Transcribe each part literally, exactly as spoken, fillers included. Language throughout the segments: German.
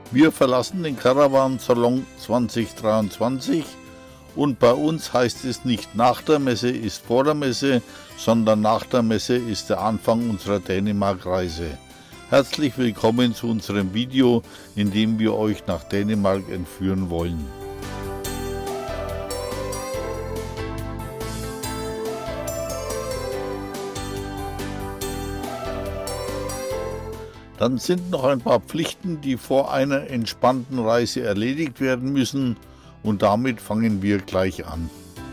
Wir verlassen den Caravan-Salon zwanzig dreiundzwanzig und bei uns heißt es nicht nach der Messe ist vor der Messe, sondern nach der Messe ist der Anfang unserer Dänemark-Reise. Herzlich willkommen zu unserem Video, in dem wir euch nach Dänemark entführen wollen. Dann sind noch ein paar Pflichten, die vor einer entspannten Reise erledigt werden müssen, und damit fangen wir gleich an.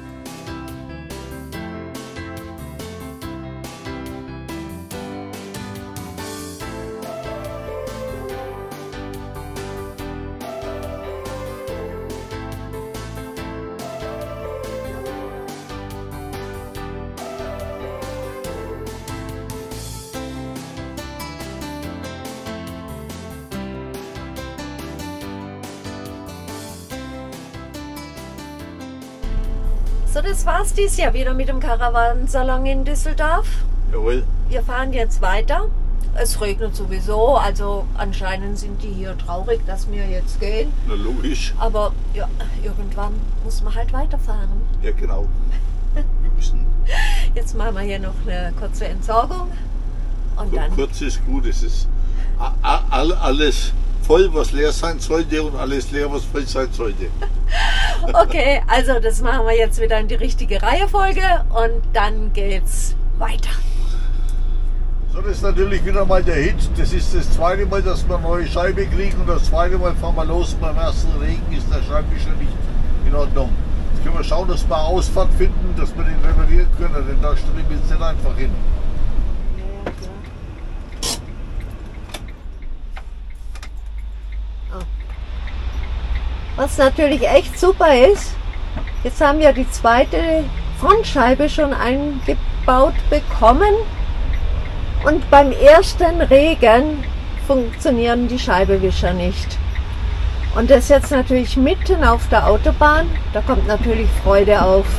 So, das war's dieses Jahr wieder mit dem Caravan-Salon in Düsseldorf. Jawohl. Wir fahren jetzt weiter. Es regnet sowieso, also anscheinend sind die hier traurig, dass wir jetzt gehen. Na logisch. Aber ja, irgendwann muss man halt weiterfahren. Ja genau. Wir müssen. Jetzt machen wir hier noch eine kurze Entsorgung. Und dann. Kurz ist gut, es ist alles voll, was leer sein sollte, und alles leer, was voll sein sollte. Okay, also das machen wir jetzt wieder in die richtige Reihenfolge und dann geht's weiter. So, das ist natürlich wieder mal der Hit. Das ist das zweite Mal, dass wir eine neue Scheibe kriegen, und das zweite Mal fahren wir los. Beim ersten Regen ist der Scheibenwischer nicht in Ordnung. Jetzt können wir schauen, dass wir eine Ausfahrt finden, dass wir den reparieren können, denn da stellen wir jetzt nicht einfach hin. Was natürlich echt super ist, jetzt haben wir die zweite Frontscheibe schon eingebaut bekommen, und beim ersten Regen funktionieren die Scheibenwischer nicht. Und das jetzt natürlich mitten auf der Autobahn, da kommt natürlich Freude auf.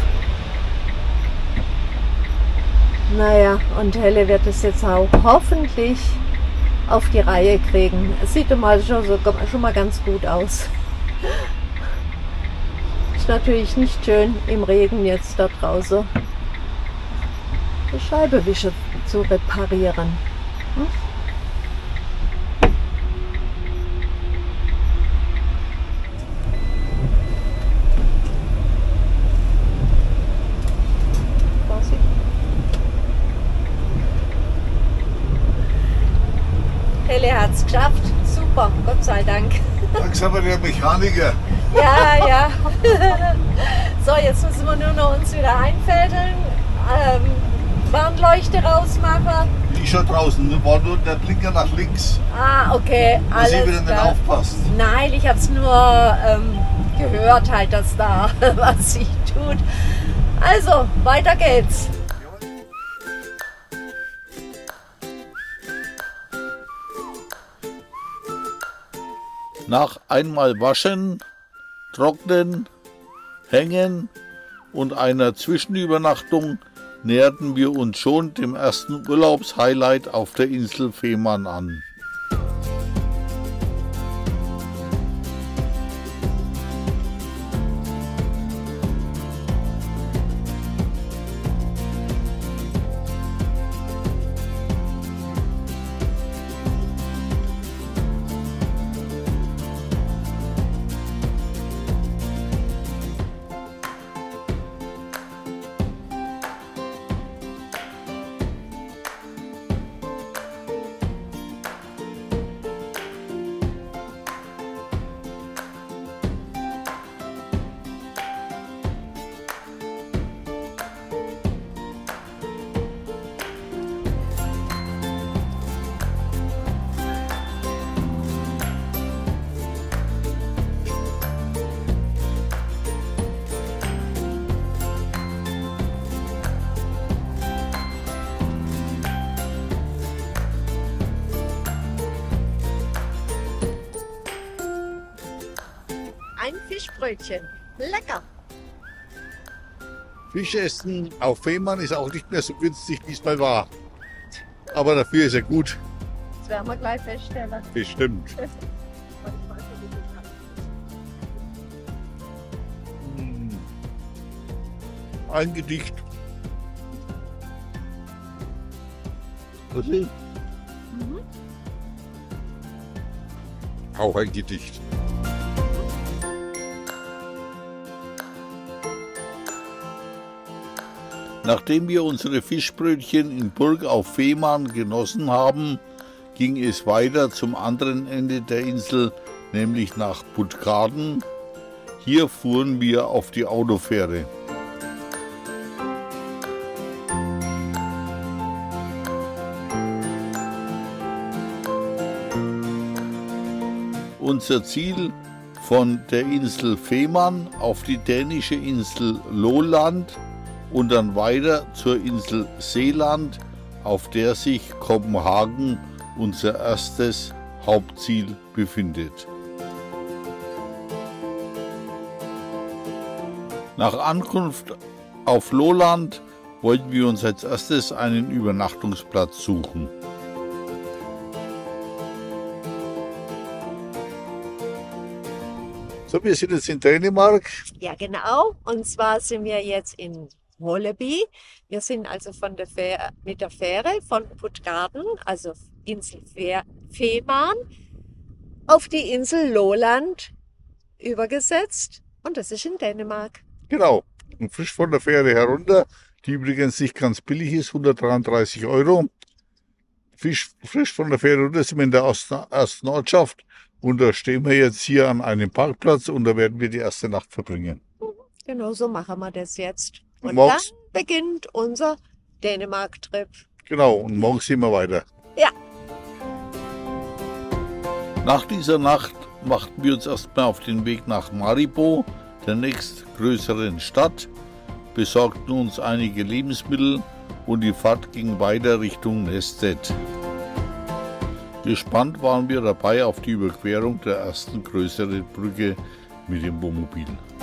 Naja, und Helle wird es jetzt auch hoffentlich auf die Reihe kriegen. Es sieht mal schon, so, schon mal ganz gut aus. Ist natürlich nicht schön im Regen jetzt da draußen die Scheibenwischer zu reparieren. Hm? Helle hat es geschafft. Super, Gott sei Dank. Langsam wird der Mechaniker. Ja, ja. So, jetzt müssen wir nur noch uns wieder einfädeln, ähm, Warnleuchte rausmachen. Die ist schon draußen, da war nur der Blinker nach links. Ah, okay, alles dass sie wieder nicht aufpasst. Nein, ich habe es nur ähm, gehört halt, dass da was sich tut. Also, weiter geht's. Nach einmal waschen, trocknen, hängen und einer Zwischenübernachtung näherten wir uns schon dem ersten Urlaubshighlight auf der Insel Fehmarn an. Ein Fischbrötchen. Lecker. Fischessen auf Fehmarn ist auch nicht mehr so günstig, wie es mal war. Aber dafür ist er gut. Das werden wir gleich feststellen. Bestimmt. ein Gedicht. Mhm. Auch ein Gedicht. Nachdem wir unsere Fischbrötchen in Burg auf Fehmarn genossen haben, ging es weiter zum anderen Ende der Insel, nämlich nach Puttgarden. Hier fuhren wir auf die Autofähre. Unser Ziel von der Insel Fehmarn auf die dänische Insel Lolland und dann weiter zur Insel Seeland, auf der sich Kopenhagen, unser erstes Hauptziel, befindet. Nach Ankunft auf Lolland wollten wir uns als erstes einen Übernachtungsplatz suchen. So, wir sind jetzt in Dänemark. Ja, genau. Und zwar sind wir jetzt in Holleby. Wir sind also von der Fähre, mit der Fähre von Puttgarden, also Insel Fehmarn, auf die Insel Lolland übergesetzt. Und das ist in Dänemark. Genau. Und frisch von der Fähre herunter, die übrigens nicht ganz billig ist, hundertdreiunddreißig Euro. Frisch, frisch von der Fähre runter sind wir in der ersten Ortschaft. Und da stehen wir jetzt hier an einem Parkplatz und da werden wir die erste Nacht verbringen. Genau, so machen wir das jetzt. Und, und dann beginnt unser Dänemark-Trip. Genau, und morgen sehen wir weiter. Ja. Nach dieser Nacht machten wir uns erstmal auf den Weg nach Maribor, der nächstgrößeren Stadt, besorgten uns einige Lebensmittel und die Fahrt ging weiter Richtung Næstved. Gespannt waren wir dabei auf die Überquerung der ersten größeren Brücke mit dem Wohnmobil.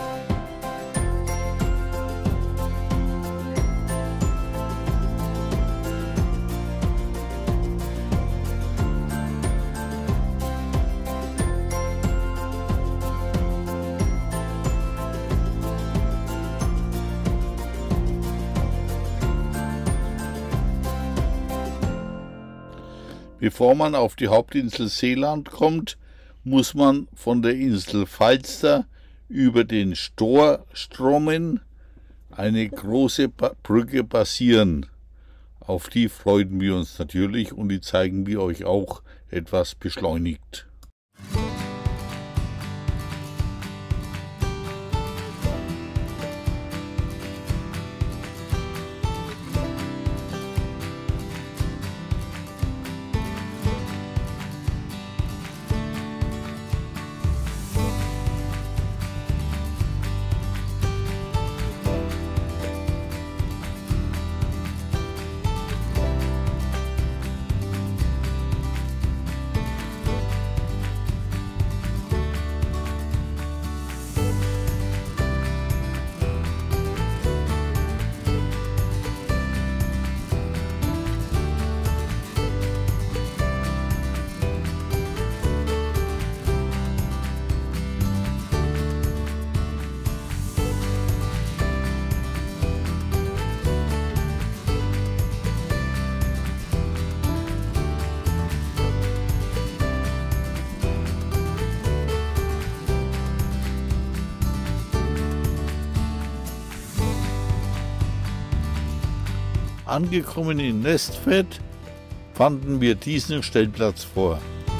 Bevor man auf die Hauptinsel Seeland kommt, muss man von der Insel Falster über den Storströmmen eine große Brücke passieren. Auf die freuen wir uns natürlich und die zeigen wir euch auch etwas beschleunigt. Angekommen in Næstved fanden wir diesen Stellplatz vor.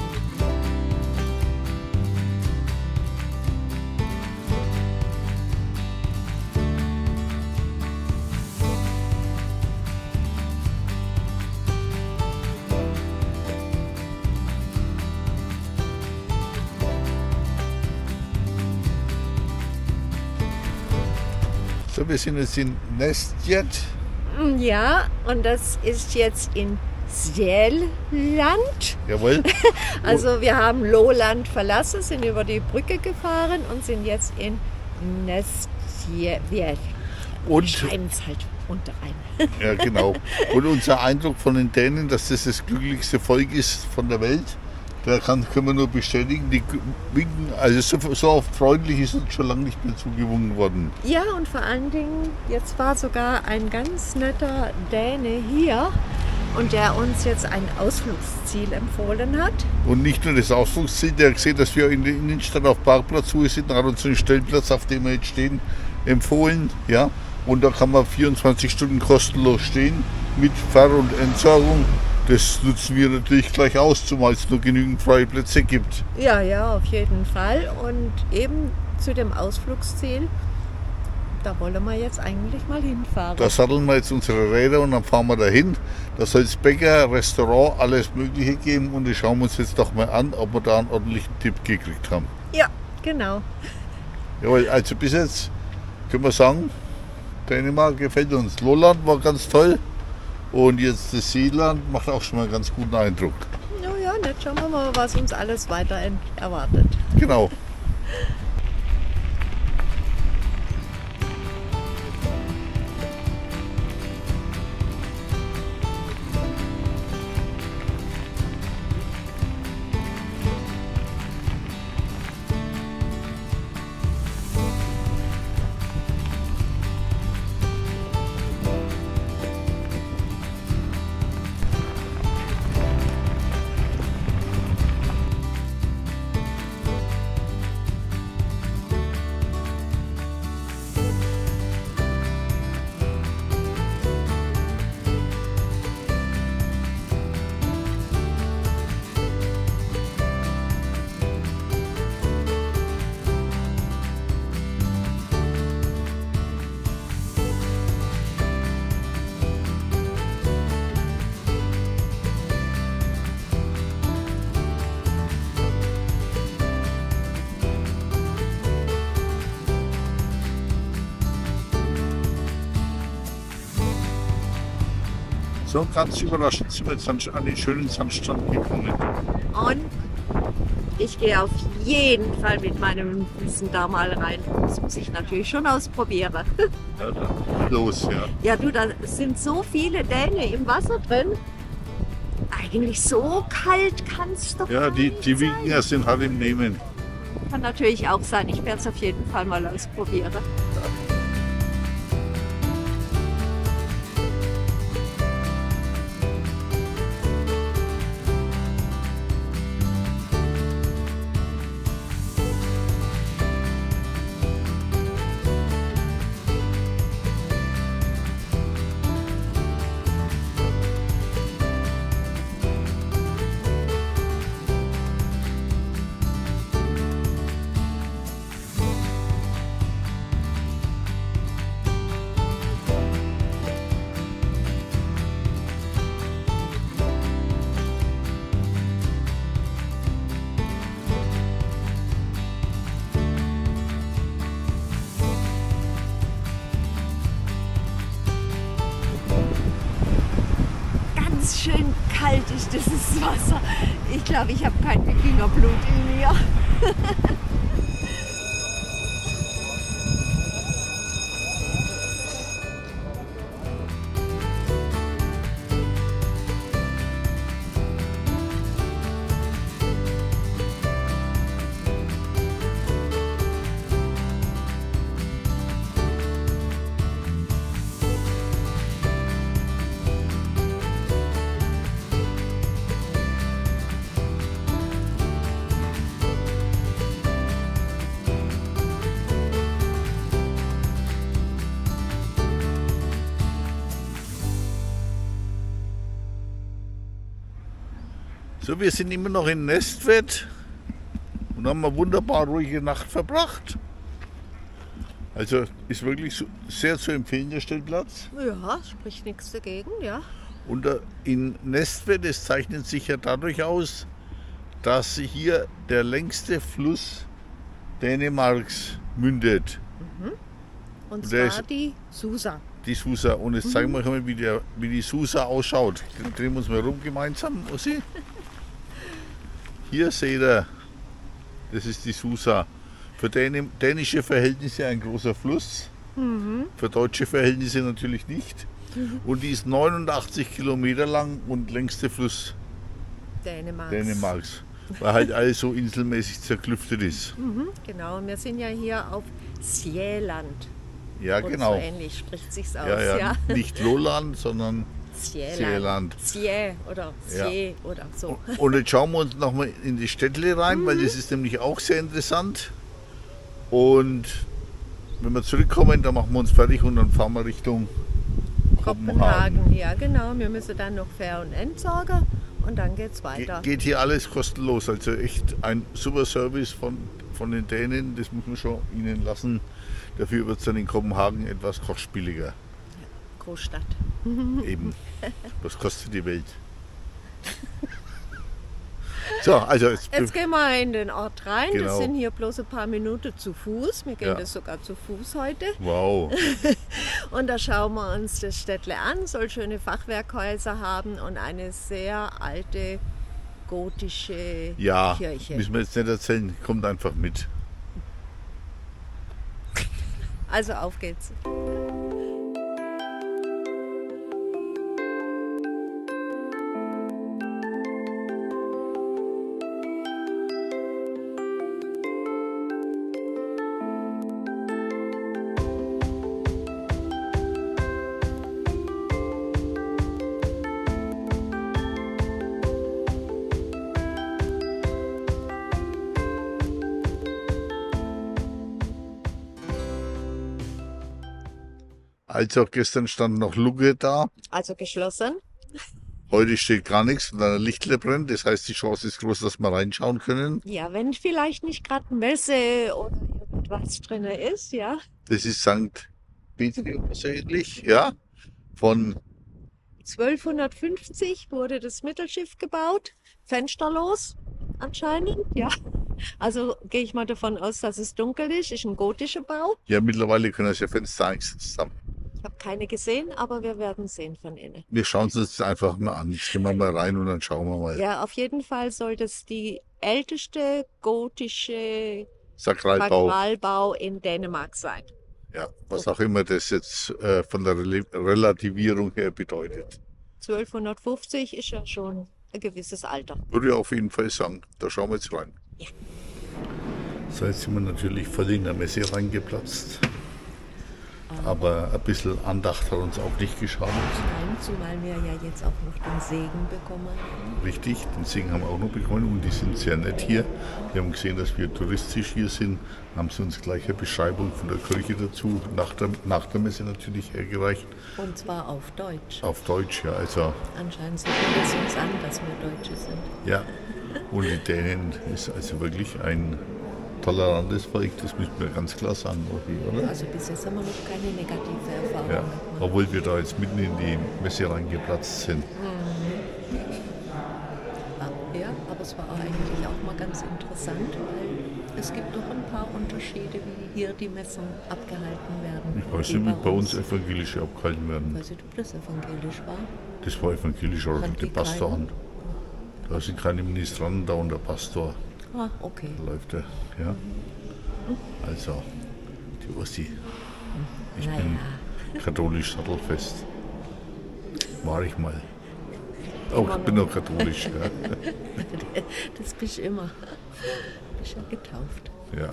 So, wir sind jetzt in Næstved. Ja, und das ist jetzt in Sjælland. Jawohl. Also wir haben Lolland verlassen, sind über die Brücke gefahren und sind jetzt in Næstved. Und schreiben es halt unter ein. Ja, genau. Und unser Eindruck von den Dänen, dass das das glücklichste Volk ist von der Welt, Da kann, können wir nur bestätigen, die winken, also so, so oft freundlich ist uns schon lange nicht mehr zugewunken worden. Ja, und vor allen Dingen, jetzt war sogar ein ganz netter Däne hier und der uns jetzt ein Ausflugsziel empfohlen hat. Und nicht nur das Ausflugsziel, der hat gesehen, dass wir in der Innenstadt auf Parkplatzsuche sind, hat uns einen Stellplatz, auf dem wir jetzt stehen, empfohlen. Ja? Und da kann man vierundzwanzig Stunden kostenlos stehen mit Ver- und Entsorgung. Das nutzen wir natürlich gleich aus, zumal es nur genügend freie Plätze gibt. Ja, ja, auf jeden Fall. Und eben zu dem Ausflugsziel, da wollen wir jetzt eigentlich mal hinfahren. Da satteln wir jetzt unsere Räder und dann fahren wir dahin. Da soll es Bäcker, Restaurant, alles Mögliche geben. Und das schauen wir uns jetzt doch mal an, ob wir da einen ordentlichen Tipp gekriegt haben. Ja, genau. Jawohl, also bis jetzt können wir sagen, Dänemark gefällt uns. Lolland war ganz toll. Und jetzt das Seeland macht auch schon mal einen ganz guten Eindruck. Ja, ja, jetzt schauen wir mal, was uns alles weiter erwartet. Genau. So, ganz überraschend sind wir jetzt an den schönen Sandstrand gekommen. Und ich gehe auf jeden Fall mit meinem Wissen da mal rein. Das muss ich natürlich schon ausprobieren. Ja, dann los, ja. Ja, du, da sind so viele Däne im Wasser drin. Eigentlich so kalt kann es doch Ja, die, nicht die sein. Wikinger sind halt im Nehmen. Kann natürlich auch sein. Ich werde es auf jeden Fall mal ausprobieren. Schön kalt ist dieses Wasser. Ich glaube, ich habe kein Wikingerblut in mir. So, wir sind immer noch in Næstved und haben eine wunderbar ruhige Nacht verbracht. Also ist wirklich so, sehr zu empfehlen, der Stellplatz. Ja, spricht nichts dagegen, ja. Und in Næstved, das zeichnet sich ja dadurch aus, dass hier der längste Fluss Dänemarks mündet. Mhm. Und, Und zwar der ist- die Susa. Die Susa. Und jetzt zeigen wir euch mal, wie, der, wie die Susa ausschaut. Drehen wir uns mal rum gemeinsam, Ossi. Hier seht ihr, das ist die Susa. Für däne, dänische Verhältnisse ein großer Fluss, Mhm. für deutsche Verhältnisse natürlich nicht. Und die ist neunundachtzig Kilometer lang und längste Fluss Dänemarks. Dänemarks. weil halt alles so inselmäßig zerklüftet ist. Mhm, genau, wir sind ja hier auf Själand. Ja, Oder genau. so ähnlich spricht sich's aus, Ja, ja. ja. Nicht Lolland, sondern Själand. Själand. Sjä oder Sjä oder so. Und jetzt schauen wir uns nochmal in die Städtle rein, weil das ist nämlich auch sehr interessant. Und wenn wir zurückkommen, dann machen wir uns fertig und dann fahren wir Richtung Kopenhagen. Kopenhagen, ja genau. Wir müssen dann noch Fähr- und Entsorgen und dann geht's weiter. Ge geht hier alles kostenlos, also echt ein super Service von, von den Dänen, das muss man schon ihnen lassen. Dafür wird es dann in Kopenhagen etwas kostspieliger. Großstadt. Eben. Was kostet die Welt? So, also jetzt, Jetzt gehen wir in den Ort rein. Genau. Das sind hier bloß ein paar Minuten zu Fuß. Wir gehen Ja. das sogar zu Fuß heute. wow. Und da schauen wir uns das Städtle an. Soll schöne Fachwerkhäuser haben und eine sehr alte gotische Ja, Kirche. müssen wir jetzt nicht erzählen, kommt einfach mit. Also auf geht's. Also gestern stand noch Lugge da, Also geschlossen. heute steht gar nichts und ein Lichtle brennt. Das heißt, die Chance ist groß, dass wir reinschauen können. Ja, wenn vielleicht nicht gerade Messe oder irgendwas drin ist, ja. Das ist Sankt Petri oder so ähnlich, ja. Von, zwölfhundertfünfzig wurde das Mittelschiff gebaut, fensterlos anscheinend, ja. Also gehe ich mal davon aus, dass es dunkel ist. Ist ein gotischer Bau. ja, mittlerweile können das ja Fenster eingesetzt haben. Ich habe keine gesehen, aber wir werden sehen von innen. Wir schauen uns das einfach mal an. Jetzt gehen wir mal rein und dann schauen wir mal. Ja, auf jeden Fall soll das die älteste gotische Sakralbau. Sakralbau in Dänemark sein. Ja, was auch immer das jetzt äh, von der Rel Relativierung her bedeutet. zwölfhundertfünfzig ist ja schon ein gewisses Alter. Würde ich auf jeden Fall sagen. Da schauen wir jetzt rein. Ja. So, jetzt sind wir natürlich voll in der Messe reingeplatzt. Aber ein bisschen Andacht hat uns auch nicht geschadet. Nein, zumal wir ja jetzt auch noch den Segen bekommen haben. Richtig, den Segen haben wir auch noch bekommen und die sind sehr nett hier. Wir haben gesehen, dass wir touristisch hier sind, haben sie uns gleich eine Beschreibung von der Kirche dazu, nach der, nach der Messe natürlich hergereicht. Und zwar auf Deutsch. Auf Deutsch, ja, also, Anscheinend sieht es uns an, dass wir Deutsche sind. ja. Und die Dänen ist also wirklich ein tolerantes Volk, das müssen wir ganz klar sagen, oder? Also bis jetzt haben wir noch keine negative Erfahrung Ja, gemacht. obwohl wir da jetzt mitten in die Messe reingeplatzt sind. Ah, ja, aber es war eigentlich auch mal ganz interessant, weil es gibt doch ein paar Unterschiede, wie hier die Messen abgehalten werden. Ich weiß wie nicht, wie bei uns evangelische abgehalten werden. Ich weiß nicht, ob das evangelisch war. Das war evangelisch, oder Hat der die Pastor keiner? an. Da sind keine Ministranten da und der Pastor Ah, okay. läuft er. Ja. Also, die Ursi. Ich Naja. bin katholisch sattelfest. War ich mal. Auch Immer ich bin noch. noch katholisch. Ja. Das bist du immer. Bist ja getauft. Ja.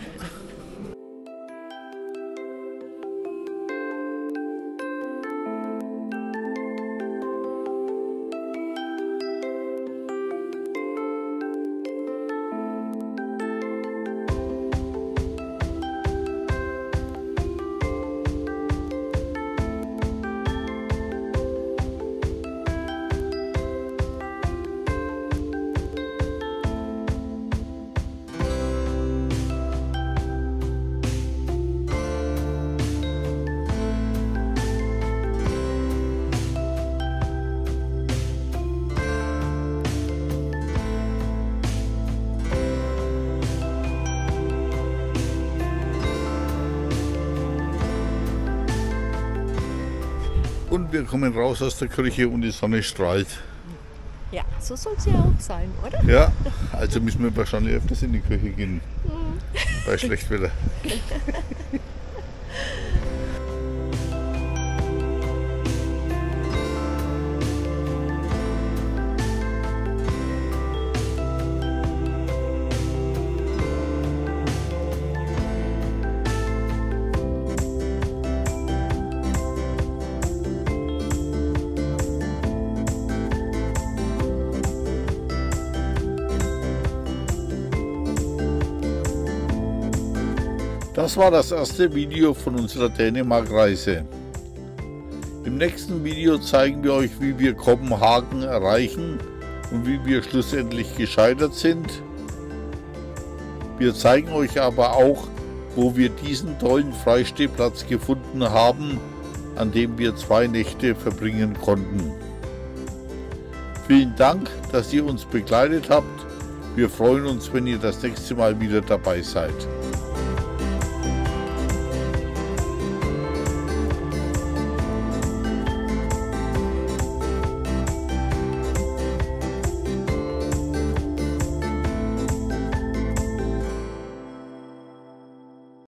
Und wir kommen raus aus der Kirche und die Sonne strahlt. Ja, so soll es ja auch sein, oder? Ja, also müssen wir wahrscheinlich öfters in die Kirche gehen. Bei Schlechtwetter. Das war das erste Video von unserer Dänemark-Reise. Im nächsten Video zeigen wir euch, wie wir Kopenhagen erreichen und wie wir schlussendlich gescheitert sind. Wir zeigen euch aber auch, wo wir diesen tollen Freistehplatz gefunden haben, an dem wir zwei Nächte verbringen konnten. Vielen Dank, dass ihr uns begleitet habt. Wir freuen uns, wenn ihr das nächste Mal wieder dabei seid.